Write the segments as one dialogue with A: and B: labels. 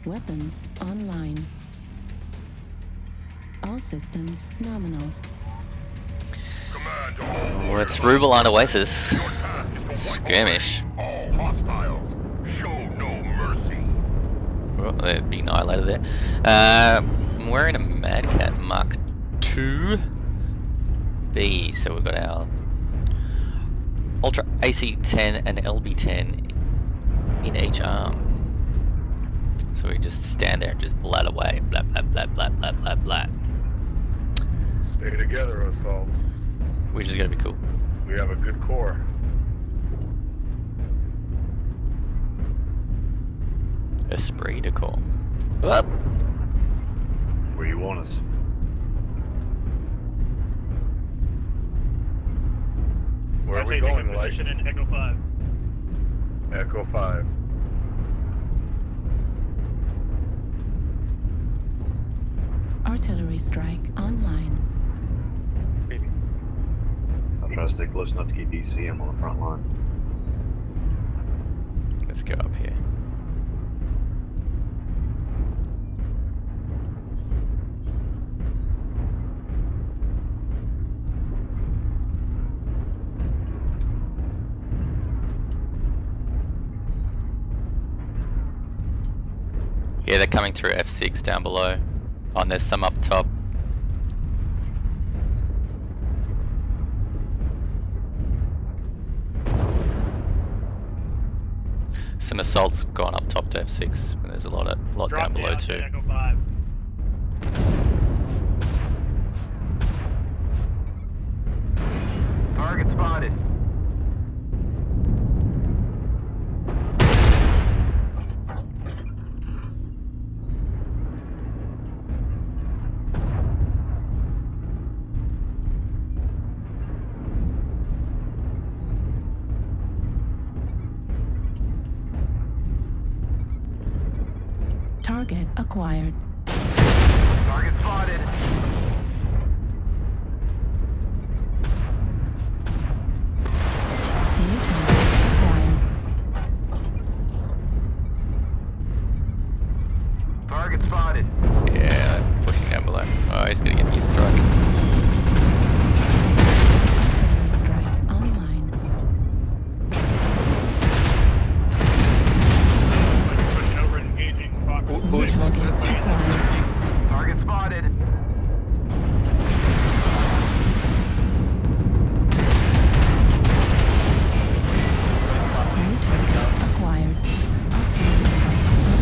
A: Weapons online. All systems nominal.
B: We're through Balana Oasis. Skirmish.
C: All hostiles, show no mercy.
B: Oh, they'd be annihilated there. I'm wearing a Mad Cat MKII-B, so we've got our Ultra AC-10 and LB-10 in each arm. So we just stand there and just blat away. Blah, blah, blah, blah, blah, blah, blah.
C: Stay together, assaults.
B: Which is going to be cool.
C: We have a good core.
B: Esprit de corps. Up.
C: Where you want us? Where are we going, Light?
D: Position in Echo 5.
C: Echo 5.
A: Artillery strike online.
E: I'll try to stay close enough to keep ECM on the front line.
B: Let's go up here. Yeah, they're coming through F6 down below. Oh, and there's some up top. Some assaults gone up top to F6, but there's a lot down below too.
D: Echo 5.
C: Target spotted.
A: Target acquired.
C: Target spotted.
A: New target acquired.
C: Target spotted.
B: Yeah, pushing down below. Oh, he's gonna get me his truck.
A: Artillery strike online.
D: Pushing over and engaging.
A: New target acquired.
C: Target spotted.
A: New target acquired. Artillery strike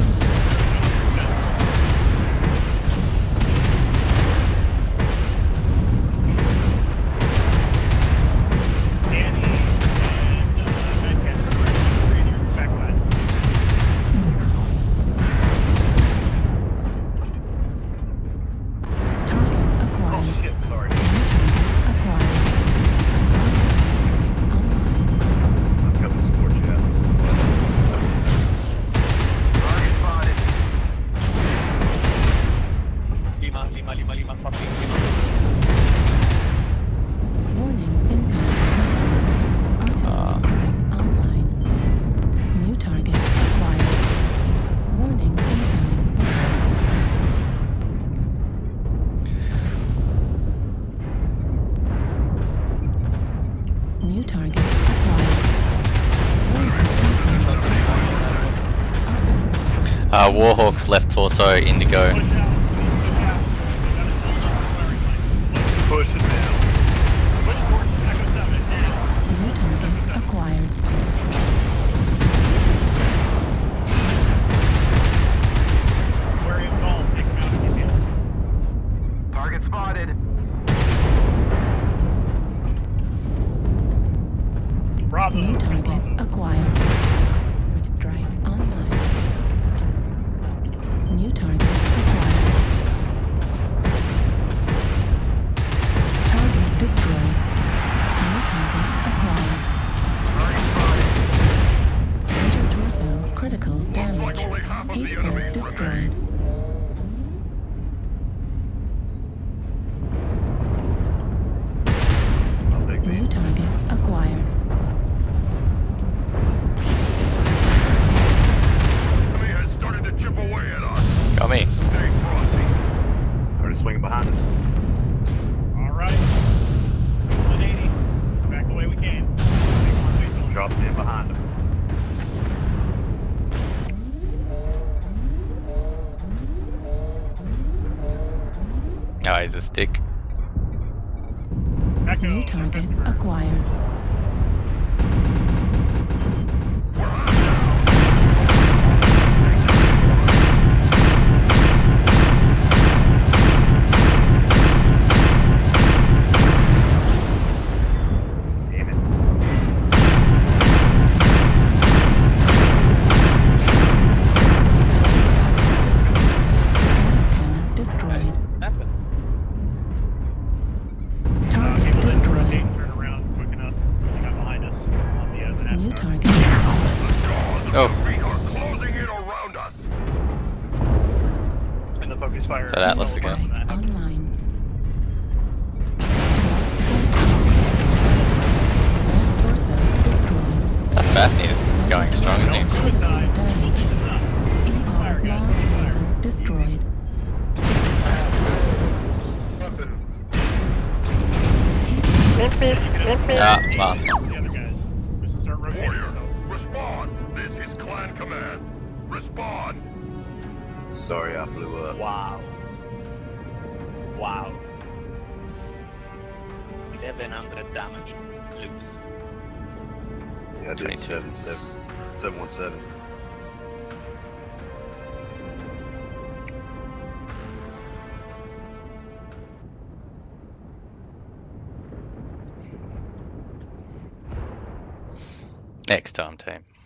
D: Danny and Mad Cat are in your backline.
A: target acquired.
D: Shit, sorry.
A: New target acquired. Artillery strike online.
C: I've got the support jets. Target spotted.
D: Lima, 4, 5.
A: Warning, incoming missile. Artillery strike online. New target acquired. Warning, incoming missile. New target acquired. Warning, incoming missile. Artillery strike.
B: Warhawk left torso, Indigo.
D: Push out.
C: Push it down.
D: Push towards Echo 7. Now.
A: New target acquired.
D: Where he involved, take him out if you can.
C: Target spotted.
D: Bravo.
A: New target acquired. Strike online. New target acquired. Target destroyed. New target acquired.
C: Target spotted.
A: Enter torso critical damage.
C: only half of the
A: Heat sink
C: enemies
A: destroyed.
E: I'll take
A: New
E: these.
A: target acquired.
C: Enemy has started to chip away at us.
B: Kaiser stick.
D: Echo.
A: New target acquired.
E: Damn it.
A: Destroyed.
F: Happened.
A: Target destroyed.
D: Turn around quick enough. He got behind us on the
A: New
D: NASCAR.
A: target.
C: The jaws of
B: Oh.
C: defeat are closing in around us.
D: And the focus fire.
B: So that looks again.
A: Online. Torso destroyed.
B: Not bad news. Going strong
D: Don't
B: news.
D: suicide. This is enough.
A: ER log laser destroyed.
B: Ah, well.
D: The other guys. Just start rotating.
C: Warrior,
D: So.
C: respond. This is Clan Command. Respond.
E: Sorry I flew up.
F: Wow. Wow. 700 damage. Loose.
E: Yeah, I did
B: 22.
E: 717.
B: Next time, team.